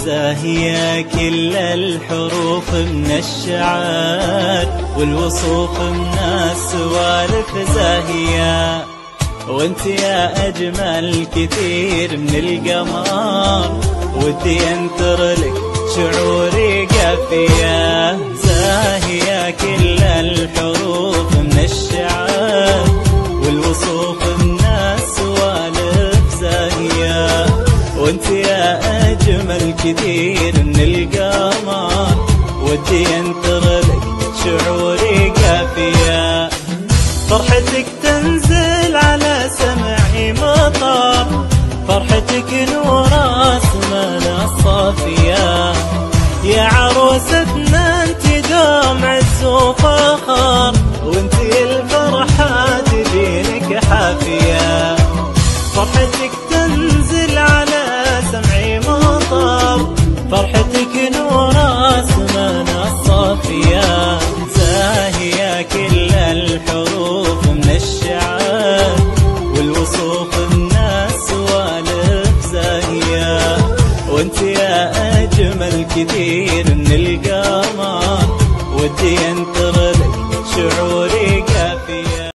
زاهية كل الحروف من الشعر والوصوف من السوالف زاهية، وانت يا أجمل كثير من القمر، ودي انثر لك شعوري قافية. زاهية كل الحروف من الشعر والوصوف من السوالف زاهية، وانت يا أجمل كثير من القمر، ودي انثر لك شعوري قافية. فرحتك تنزل على سمعي مطر، فرحتك نور اسمنا الصافية، يا عروستنا انت دوم عز وفخر، وانت الفرحة تجينك حافية. فرحتك تنزل على سمعي مطر، فرحتك نور اسمنا الصافية، زاهية كل الحروف من الشعر والوصوف من السوالف زاهية، وانت يا أجمل كثير من القمر، ودي انثر لك شعوري